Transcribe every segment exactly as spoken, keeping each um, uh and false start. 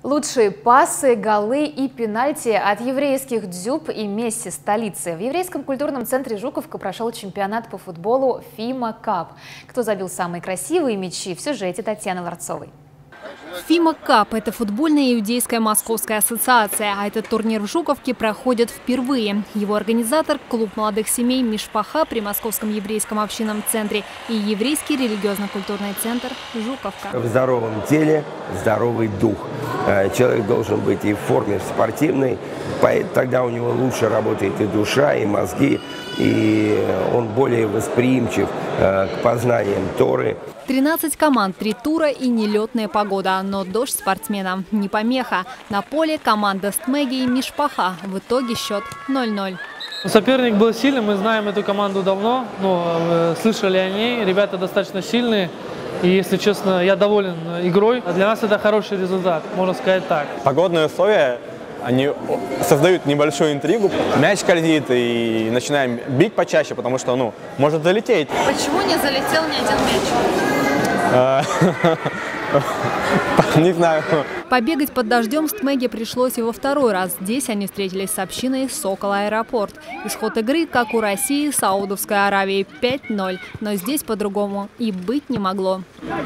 Лучшие пасы, голы и пенальти от еврейских Дзюб и Месси столицы. В еврейском культурном центре Жуковка прошел чемпионат по футболу ФИМА Кап. Кто забил самые красивые мячи, в сюжете Татьяны Ларцовой. ФИМА Кап – это футбольная иудейская московская ассоциация, а этот турнир в Жуковке проходит впервые. Его организатор – клуб молодых семей «Мишпаха» при Московском еврейском общинном центре и еврейский религиозно-культурный центр «Жуковка». В здоровом теле здоровый дух. Человек должен быть и в форме спортивной, тогда у него лучше работает и душа, и мозги, и он более восприимчив к познаниям Торы. тринадцать команд, три тура и нелетная погода, но дождь спортсменам не помеха. На поле команда Стмеги и Мишпаха. В итоге счет ноль-ноль. Соперник был сильный, мы знаем эту команду давно, но слышали о ней. Ребята достаточно сильные. И, если честно, я доволен игрой. Для нас это хороший результат, можно сказать так. Погодные условия, они создают небольшую интригу. Мяч скользит и начинаем бить почаще, потому что, ну, может залететь. Почему не залетел ни один мяч? Не знаю. Побегать под дождем Стмеге пришлось и во второй раз. Здесь они встретились с общиной «Сокол Аэропорт». Исход игры, как у России с Саудовской Аравией, пять-ноль. Но здесь по-другому и быть не могло.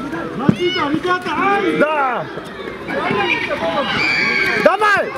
Да! Давай!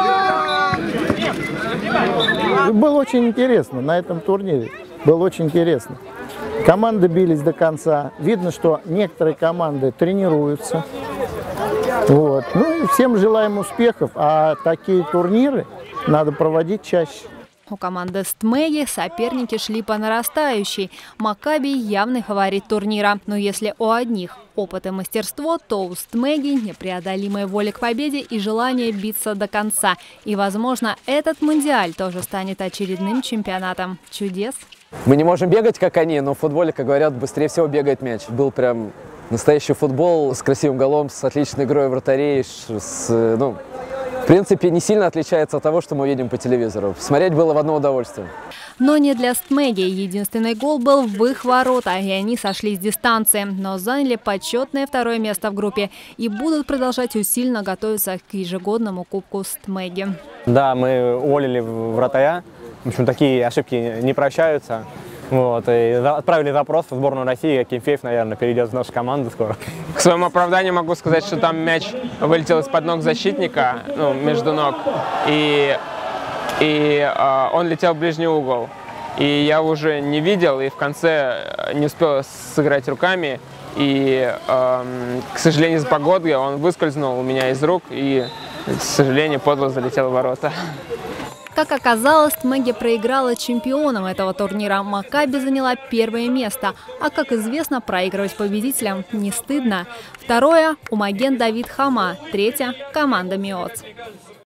Было очень интересно на этом турнире. Было очень интересно. Команды бились до конца. Видно, что некоторые команды тренируются. Вот. Ну и всем желаем успехов. А такие турниры надо проводить чаще. У команды Стмеги соперники шли по нарастающей. Макаби явный фаворит турнира. Но если у одних опыт и мастерство, то у Стмеги непреодолимая воля к победе и желание биться до конца. И, возможно, этот мундиаль тоже станет очередным чемпионатом чудес. Мы не можем бегать, как они, но в футболе, как говорят, быстрее всего бегает мяч. Был прям настоящий футбол с красивым голом, с отличной игрой вратарей. С, ну, в принципе, не сильно отличается от того, что мы видим по телевизору. Смотреть было в одно удовольствие. Но не для Стмеги. Единственный гол был в их ворота, и они сошли с дистанции. Но заняли почетное второе место в группе и будут продолжать усиленно готовиться к ежегодному кубку Стмеги. Да, мы уволили вратаря. В общем, такие ошибки не прощаются. Вот, и отправили запрос в сборную России. Акинфеев, наверное, перейдет в нашу команду скоро. К своему оправданию могу сказать, что там мяч вылетел из-под ног защитника, ну, между ног, и, и э, он летел в ближний угол. И я уже не видел, и в конце не успел сыграть руками. И, э, к сожалению, из-за погоды он выскользнул у меня из рук и, к сожалению, подло залетел в ворота. Как оказалось, Стмеги проиграла чемпионом этого турнира. Макаби заняла первое место. А как известно, проигрывать победителям не стыдно. Второе – у Маген Давид Хама. Третье – команда Миоц.